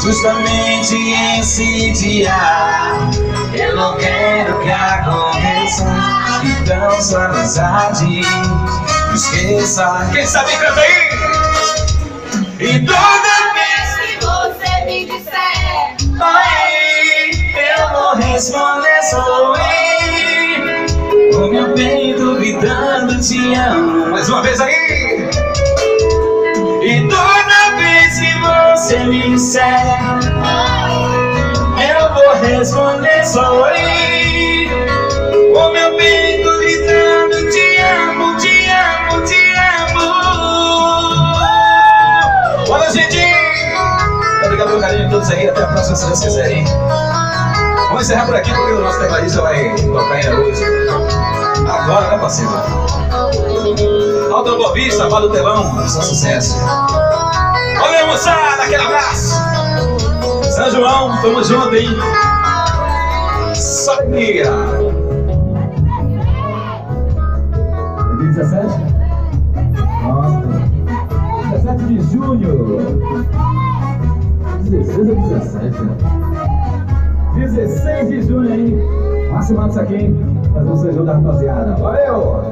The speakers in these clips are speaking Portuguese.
Justamente esse dia eu não quero que aconteça. Então sua amizade esqueça. Quem sabe canta aí! E toda vez que você me disser oi, eu vou responder sou oi. O meu peito gritando te amo. Mais uma vez aí! E toda vez que você me disser eu vou responder só oi. O meu peito gritando te amo, te amo, te amo. Bora, gente! Obrigado pelo carinho de todos aí. Até a próxima, se Deus quiser, hein? Vamos encerrar por aqui porque o nosso tecladista vai tocar ainda hoje. Agora, né, parceiro? Alto Boa Vista, Vale do Telão, só sucesso. Valeu, moçada, aquele abraço. São João, tamo junto, hein? Só alegria. 17? Nossa. 17 de junho. 16 ou 17? 16 de junho, hein? Máximo isso aqui, hein? Fazer um sejão da rapaziada. Valeu!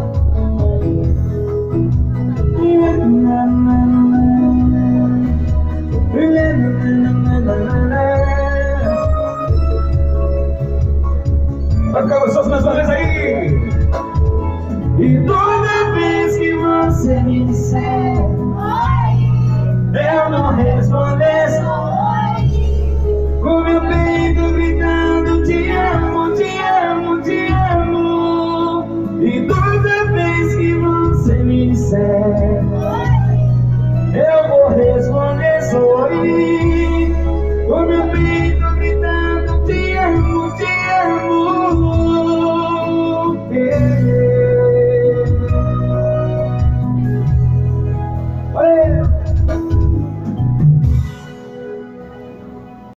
Vai ficar gostoso mais uma vez aí! E toda vez que você me disser eu não responder